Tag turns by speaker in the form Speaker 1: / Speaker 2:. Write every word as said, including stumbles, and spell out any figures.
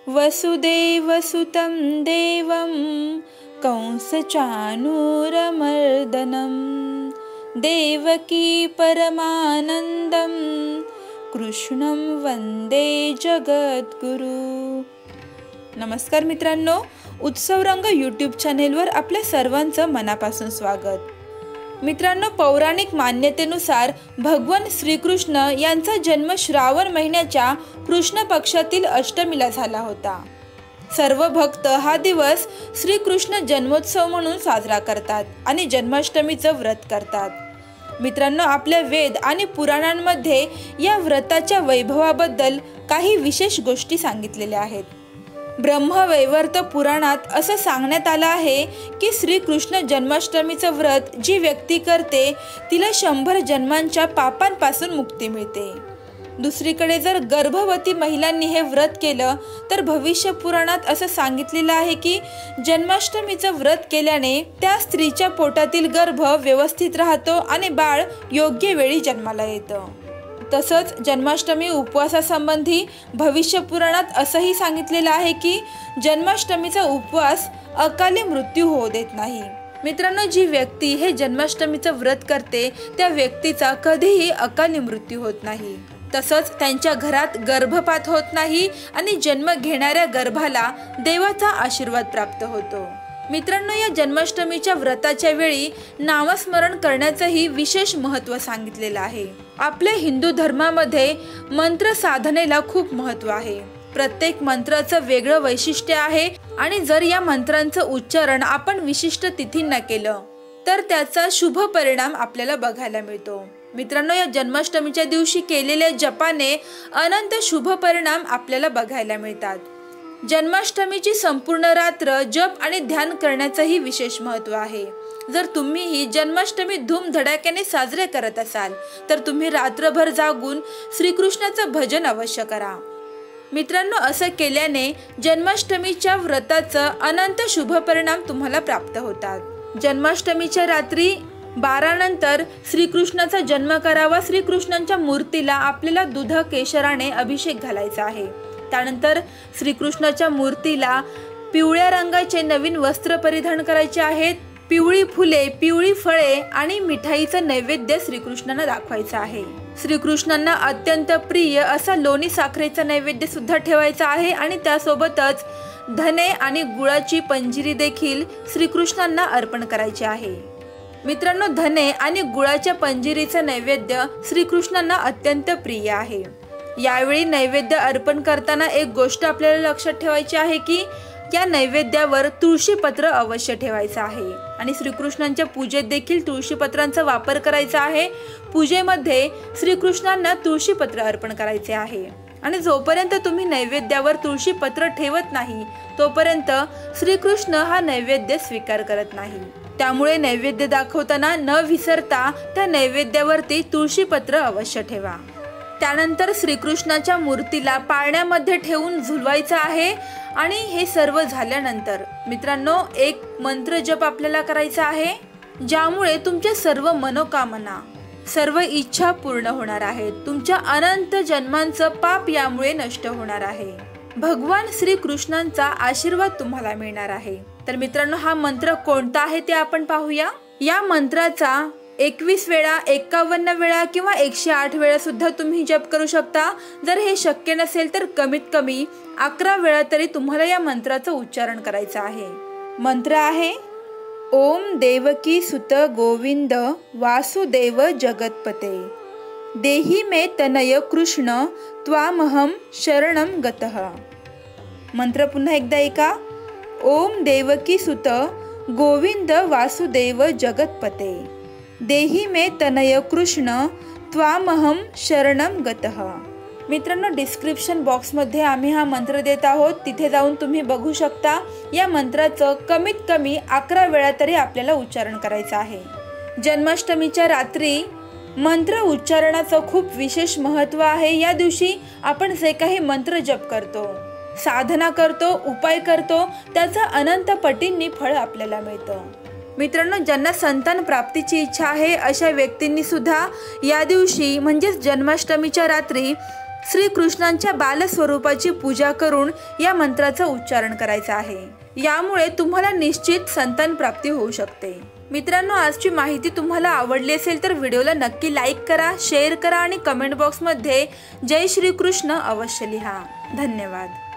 Speaker 1: वसुदेवसुतं देवं कंसचाणूरमर्दनं देवकी परमानंदं कृष्णं वंदे जगद्गुरु। नमस्कार मित्रांनो, उत्सवरंग यूट्यूब चॅनेलवर आपल्या सर्वांचं मनापासून स्वागत। मित्रांनो, पौराणिक मान्यतेनुसार भगवान श्रीकृष्ण यांचा जन्म श्रावण महिन्याच्या कृष्ण पक्षातील अष्टमीला झाला होता। सर्व भक्त हा दिवस श्रीकृष्ण जन्मोत्सव म्हणून साजरा करतात आणि जन्माष्टमीचं व्रत करतात। मित्रांनो, आपल्या वेद आणि पुराणांमध्ये या व्रताच्या वैभवाबद्दल काही विशेष गोष्टी सांगितलेल्या आहेत। ब्रह्मवैवर्त पुराणात असं सांगण्यात आलं आहे की श्रीकृष्ण जन्माष्टमीचं व्रत जी व्यक्ती करते तिला शंभर जन्मांच्या पापांपासून मुक्ती मिळते। दुसरीकडे जर गर्भवती महिलांनी हे व्रत केलं तर भविष्य पुराणात असं सांगितलेलं आहे की जन्माष्टमीचं व्रत केल्याने त्या स्त्रीच्या पोटातील गर्भ व्यवस्थित राहतो आणि बाळ योग्य वेळी जन्माला येतं। तसंच जन्माष्टमी उपवासासंबंधी भविष्य पुराणात असंही सांगितलेलं आहे की जन्माष्टमीचा उपवास अकाली मृत्यू होऊ देत नाही। मित्रांनो, जी व्यक्ती हे जन्माष्टमीचं व्रत करते त्या व्यक्तीचा कधीही अकाली मृत्यू होत नाही। तसंच त्यांच्या घरात गर्भपात होत नाही आणि जन्म घेणाऱ्या गर्भाला देवाचा आशीर्वाद प्राप्त होतो। मित्रांनो, या जन्माष्टमीच्या व्रताच्या वेळी नामस्मरण करण्याचंही विशेष महत्त्व सांगितलेलं आहे। आपल्या हिंदू धर्मामध्ये मंत्र साधनेला खूप महत्त्व आहे। प्रत्येक मंत्राचं वेगळं वैशिष्ट्य आहे आणि जर या मंत्रांचं उच्चारण आपण विशिष्ट तिथींना केलं तर त्याचा शुभ परिणाम आपल्याला बघायला मिळतो। मित्रांनो, या जन्माष्टमीच्या दिवशी केलेल्या जपाने अनंत शुभ परिणाम आपल्याला बघायला मिळतात। जन्माष्टमीची संपूर्ण रात्र जप आणि ध्यान करण्याचंही विशेष महत्त्व आहे। जर तुम्ही ही जन्माष्टमी धूमधडाक्याने साजरे करत असाल तर तुम्ही रात्रभर जागून श्रीकृष्णाचं भजन अवश्य करा। मित्रांनो, असं केल्याने जन्माष्टमीच्या व्रताचं अनंत शुभ परिणाम तुम्हाला प्राप्त होतात। जन्माष्टमीच्या रात्री बारा नंतर श्रीकृष्णाचा जन्म करावा। श्रीकृष्णांच्या मूर्तीला आपल्याला दूध केशराने अभिषेक घालायचा आहे। त्यानंतर श्रीकृष्णाच्या मूर्तीला पिवळ्या रंगाचे नवीन वस्त्र परिधान करायचे आहेत। पिवळी फुले, पिवळी फळे आणि मिठाईचं नैवेद्य श्रीकृष्णांना दाखवायचं आहे। श्रीकृष्णांना अत्यंत प्रिय असा लोणी साखरेचा नैवेद्य सुद्धा ठेवायचा आहे आणि त्यासोबतच धने आणि गुळाची पंजिरी देखील श्रीकृष्णांना अर्पण करायची आहे। मित्रांनो, धने आणि गुळाच्या पंजिरीचं नैवेद्य श्रीकृष्णांना अत्यंत प्रिय आहे। यावेळी नैवेद्य अर्पण करताना एक गोष्ट आपल्याला लक्षात ठेवायची आहे की या नैवेद्यावर तुळशीपत्र अवश्य ठेवायचं आहे आणि श्रीकृष्णांच्या पूजेत देखील तुळशीपत्रांचा वापर करायचा आहे। पूजेमध्ये श्रीकृष्णांना तुळशीपत्र अर्पण करायचे आहे आणि जोपर्यंत तुम्ही नैवेद्यावर तुळशीपत्र ठेवत नाही तोपर्यंत श्रीकृष्ण हा नैवेद्य स्वीकार करत नाही। त्यामुळे नैवेद्य दाखवताना न विसरता त्या नैवेद्यावरती तुळशीपत्र अवश्य ठेवा। त्यानंतर श्रीकृष्णाच्या मूर्तीला पाळण्यामध्ये ठेवून झुलवायचं आहे आणि हे सर्व झाल्यानंतर मित्रांनो एक मंत्र जप आपल्याला करायचा आहे ज्यामुळे तुमच्या सर्व मनोकामना, सर्व इच्छा पूर्ण होणार आहेत। तुमच्या अनंत जन्मांचं पाप यामुळे नष्ट होणार आहे। भगवान श्रीकृष्णांचा आशीर्वाद तुम्हाला मिळणार आहे। तर मित्रांनो, हा मंत्र कोणता आहे ते आपण पाहूया। या मंत्राचा एकवीस वेळा, एकावन्न वेळा किंवा एकशे आठ वेळा सुद्धा तुम्ही जप करू शकता। जर हे शक्य नसेल तर कमीत कमी अकरा वेळा तरी तुम्हाला या मंत्राचं उच्चारण करायचं आहे। मंत्र आहे ओम देवकी सुत गोविंद वासुदेव जगतपते देही मे तनय कृष्ण त्वामहं शरणं गतः। मंत्र पुन्हा एकदा ऐका। ओम देवकी सुत गोविंद वासुदेव जगतपते देही मे तनय कृष्ण त्वामहं शरणं गतः। मित्रांनो, डिस्क्रिप्शन बॉक्समध्ये आम्ही हा मंत्र देत आहोत, तिथे जाऊन तुम्ही बघू शकता। या मंत्राचं कमीत कमी अकरा वेळा तरी आपल्याला उच्चारण करायचं आहे। जन्माष्टमीच्या रात्री मंत्र उच्चारणाचं खूप विशेष महत्त्व आहे। या दिवशी आपण जे काही मंत्र जप करतो, साधना करतो, उपाय करतो त्याचं अनंत पटींनी फळ आपल्याला मिळतं। मित्रांनो, ज्यांना संतान प्राप्तीची इच्छा आहे अशा व्यक्तींनी सुद्धा या दिवशी म्हणजेच जन्माष्टमीच्या रात्री श्रीकृष्णांच्या बालस्वरूपाची पूजा करून या मंत्राचं उच्चारण करायचं आहे। यामुळे तुम्हाला निश्चित संतान प्राप्ती होऊ शकते। मित्रांनो, आजची माहिती तुम्हाला आवडली असेल तर व्हिडिओला नक्की लाईक करा, शेअर करा आणि कमेंट बॉक्समध्ये जय श्री कृष्ण अवश्य लिहा। धन्यवाद।